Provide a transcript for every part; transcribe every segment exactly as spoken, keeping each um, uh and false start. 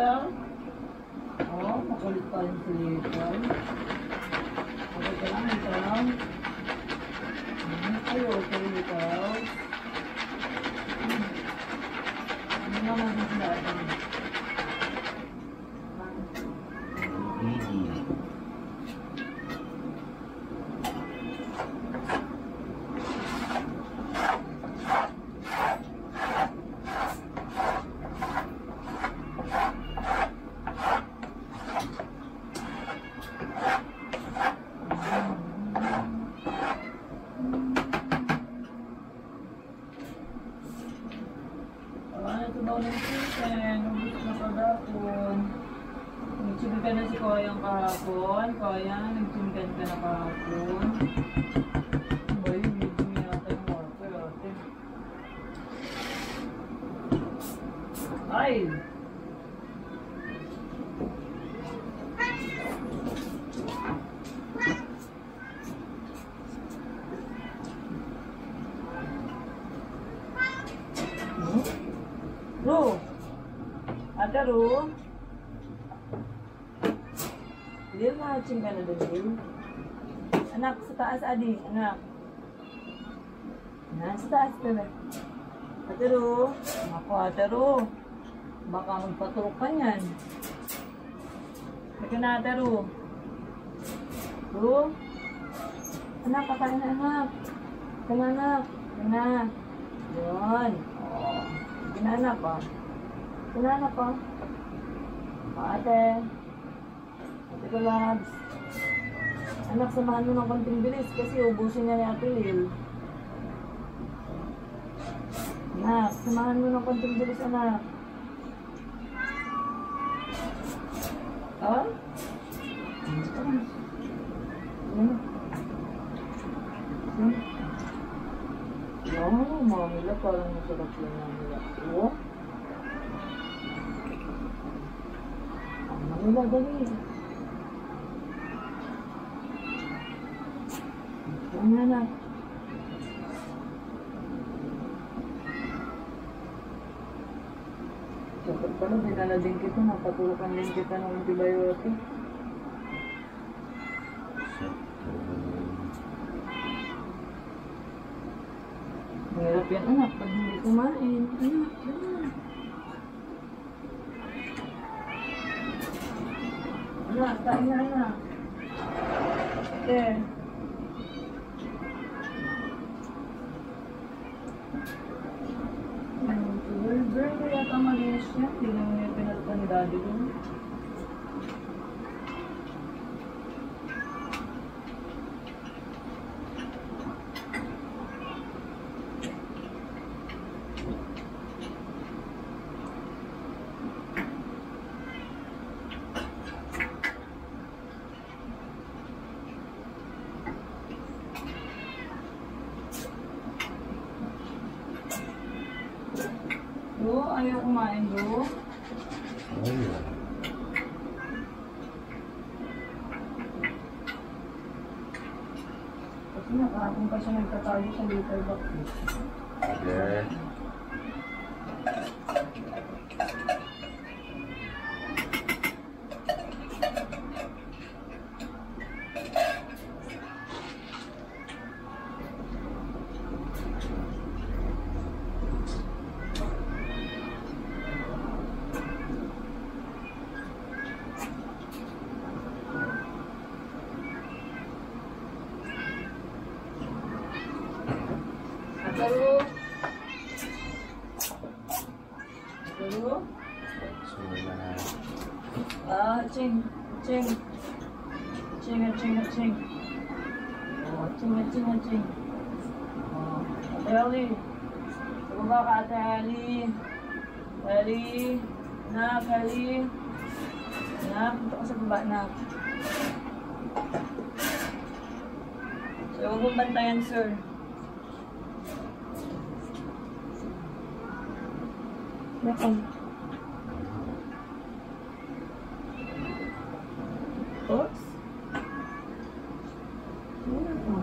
Little? Oh, makulit pa rin si Little. Okay ka lang, Little. Hmm, ay, okay, Little. Hmm. Ano naman yung sinabi? Easy. Nagsimgan na si Koyang kahapon. Koyang, nagsimgan ka na kahapon. Ba yun, medyo may yata yung water, ate. Ay! Hmm? Ru! Ate Ru! Dil, mahaching ka na doon, Dil. Anak, sa taas, Adi. Anak. Yan, sa taas ka na. Atero. Ako, Atero. Baka magpaturok ka niyan. Halika na, Atero. Ru. Anak, kakain na, anak. Halika na, anak. Halika na. Yun. Oh. Halika na, anak, oh. Halika na, anak, oh. O, ate. Ito, Labs. Anak, samahan mo ng konting bilis kasi ubusin niya ni Ate Lil. Anak, samahan mo ng konting bilis, anak. Oh? Hmm? Hmm? Oh, mamila, parang masarap lang mamila. Oh? Mamila, dali. Ano na? Dapat pala, dinala din kita, napatulukan din kita ng antibiotic. Mahirap yan, anak, pag hindi kumain. Anak, anak. Anak, kain na, anak. Okay. Burn ko yata malinis niya. Hindi naman yung pinagpa ni Daddy doon. Bro, ayaw kumain, bro. Ayaw. Kasi nakahapon pa siya nagtatayo sa litter box. Okay. Ataro. Ataro. Ah, ching, ching. Ching, ching, ching. Oh, ching, ching, ching. Oh, Ate Ali. Sa baba ka, Ate Ali. Ali. Nak, Ali. Nak, punta ka sa baba, nak. So, huwag mong bantayan, sir. Nakon. Oops. Ano po?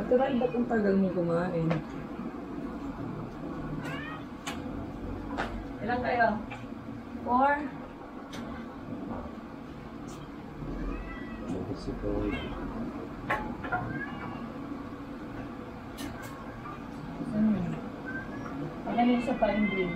Natural, ba't ang tagal mo kumain? Ilan kayo? Four? Kasi po. Saan yun? Pagaling sa pa-ending.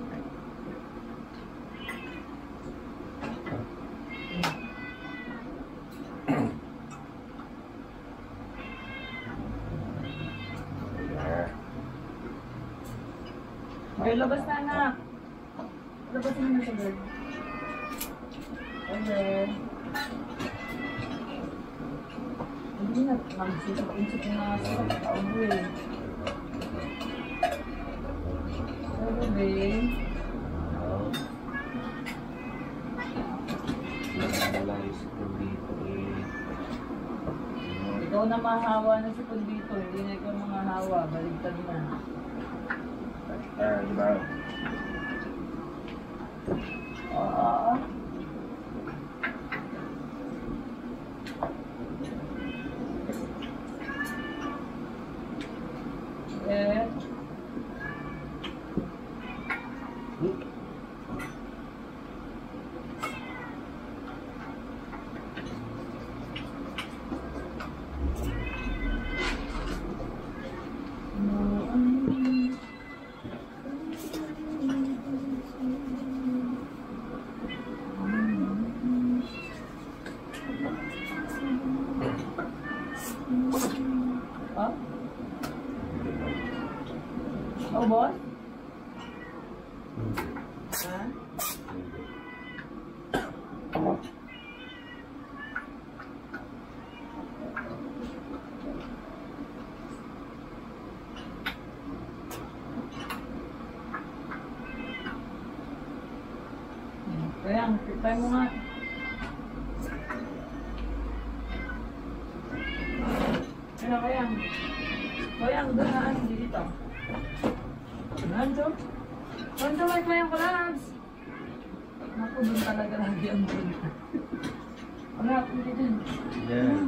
Okay, labas na anak. Labas mo na sa bed. Okay. Hindi na, magsisip-insip na sa taon mo eh. Sabi, babe. Ikaw na mahawa na si Pundito, hindi na ikaw mahahawa, baligtad na. Ah, di ba? Oo. Eh. Oh? Oh, boss? Ha? Kaya, try mo nga. Kaya, kaya. Kaya, doon na, hindi dito. Nanjo? Nanjo, may kayang collabs. Naku, doon talaga lagi ang doon. Wala, hindi din. Yeah.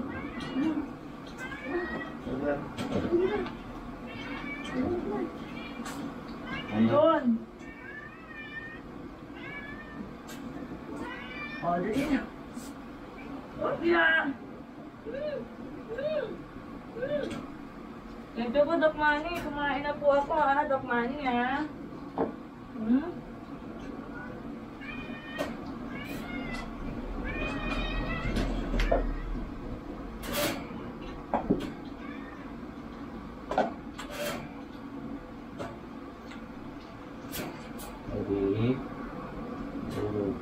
Doon. Oh, dali na. Oh, yeah. Thank you po, Doc Manny. Kumain na po ako, ha, Doc Manny, ha. Hmm? Okay. Tulog.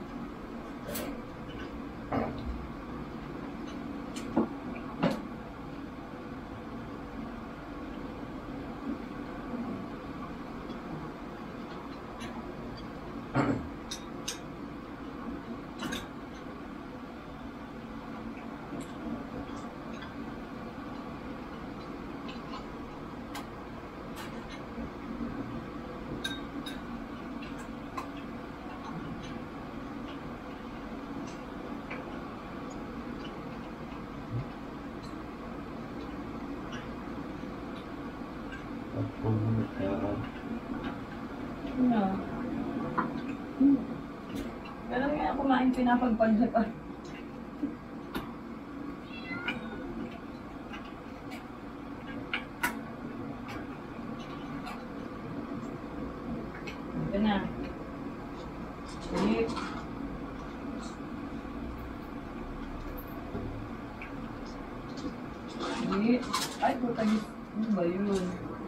Ano? Hmm. Ganun nga kumain, pinapagpagod pa. Ito na. Sige. Sige. Ay, putagis. Ano ba yun?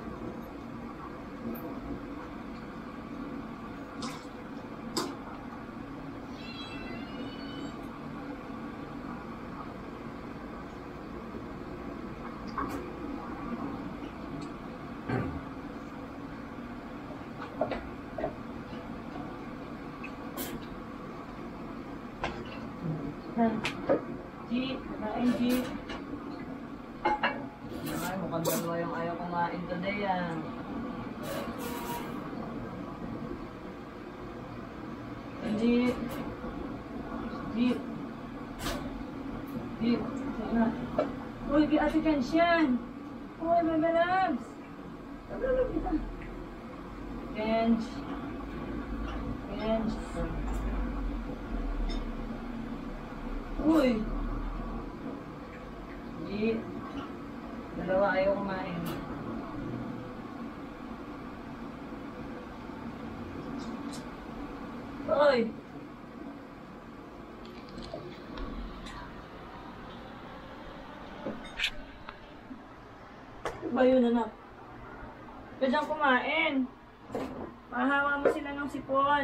G, kumain G. Ay, mukhang dalawa yung ayaw kumain today ah. G. G. G. Sana. Uy, di ate Kensyan. Uy, Bebe Labs! Tagalog kita. Bench. Bench. Uy! G. Dalawa ayaw kumain. Uy! Ano ba yun, anak? Huwag dyan kumain. Mahawa mo sila ng sipon.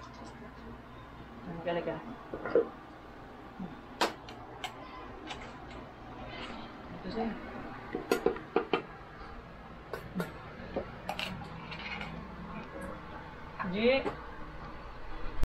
Ang galaga. Ito siya. G.